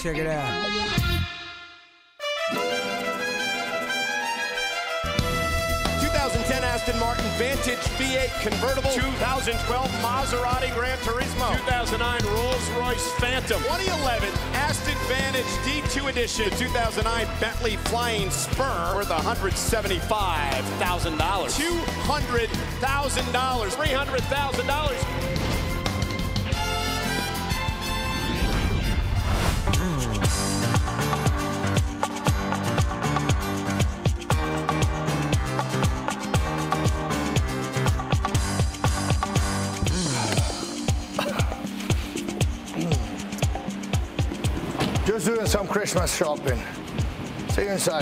Check it out. 2010 Aston Martin Vantage V8 convertible. 2012 Maserati Gran Turismo. 2009 Rolls-Royce Phantom. 2011 Aston Vantage D2 Edition. 2009 Bentley Flying Spur worth $175,000. $200,000. $300,000. Just doing some Christmas shopping. See you inside.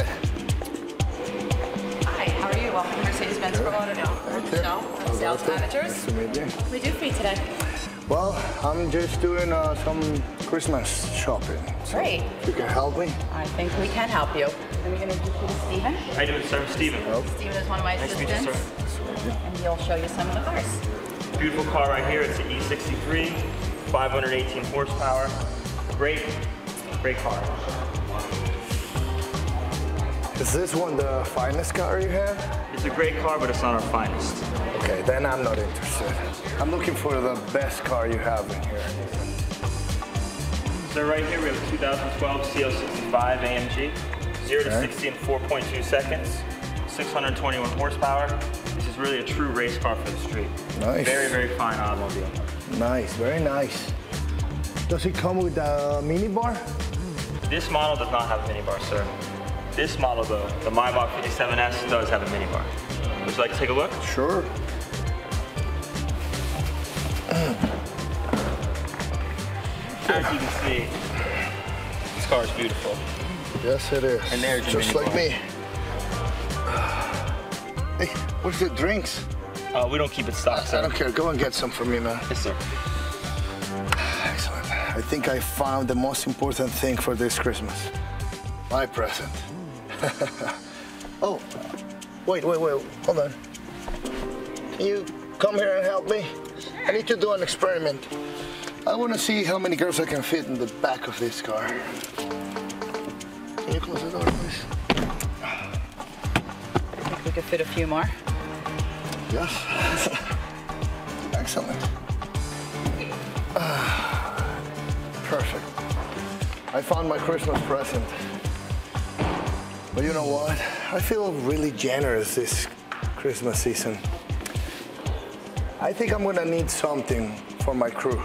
Hi, how are you? Welcome to Mercedes-Benz Auto Michelle, sales managers. Nice to meet you. What do we do for you today? Well, I'm just doing some Christmas shopping. So Great. You can help me? I think we can help you. Let me introduce you to Stephen. How you doing, sir? Steven. Stephen is one of my Nice to meet you, assistants. sir. And he'll show you some of the cars. Beautiful car right here. It's an E63, 518 horsepower. Great car. Is this one the finest car you have? It's a great car, but it's not our finest. Okay, then I'm not interested. I'm looking for the best car you have in here. So right here we have a 2012 CL65 AMG. 0 to 60 in 4.2 seconds. 621 horsepower. This is really a true race car for the street. Nice. Very, very fine automobile. Nice, very nice. Does it come with a minibar? This model does not have a minibar, sir. This model, though, the Maybach 57S, does have a minibar. Would you like to take a look? Sure. As you can see, this car is beautiful. Yes, it is. And there's your just minibar. like me. Hey, where's the drinks? We don't keep it stocked, sir. I don't care. Go and get some for me, man. Yes, sir. Excellent. I think I found the most important thing for this Christmas. My present. Oh, wait. Hold on. Can you come here and help me? I need to do an experiment. I want to see how many girls I can fit in the back of this car. Can you close the door, please? I think we could fit a few more. Yes. Excellent. Perfect. I found my Christmas present. But you know what? I feel really generous this Christmas season. I think I'm gonna need something for my crew.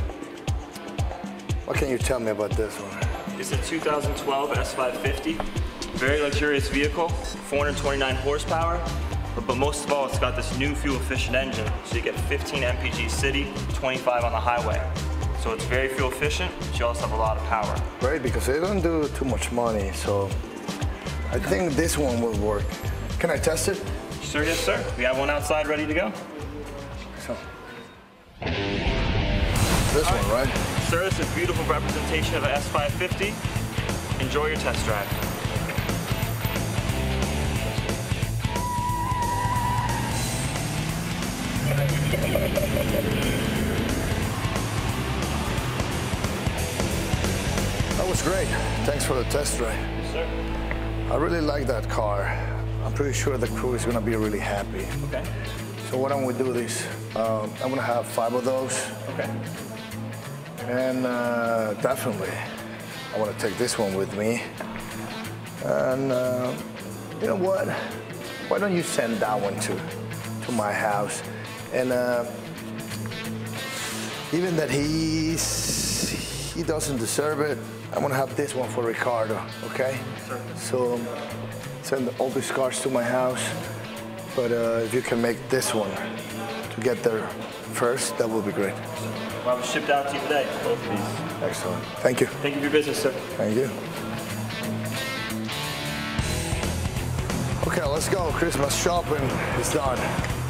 What can you tell me about this one? It's a 2012 S550. Very luxurious vehicle, 429 horsepower. But most of all, it's got this new fuel-efficient engine. So you get 15 mpg city, 25 on the highway. So it's very fuel efficient, but you also have a lot of power. Right, because they don't do too much money, so I think this one will work. Can I test it? Sir, yes, sir. We have one outside ready to go. So, this one, right? Sir, this is a beautiful representation of an S550. Enjoy your test drive. That was great. Thanks for the test drive. Yes, sir. I really like that car. I'm pretty sure the crew is gonna be really happy. Okay. So why don't we do this? I'm gonna have 5 of those. Okay. And definitely, I wanna take this one with me. And you know what? Why don't you send that one to my house? And even that he doesn't deserve it, I'm gonna have this one for Ricardo, okay? Sure. So send all these cars to my house, but if you can make this one to get there first, that would be great. Well, I was shipped out to you today, both of these. Excellent. Thank you. Thank you for your business, sir. Thank you. Okay, let's go. Christmas shopping is done.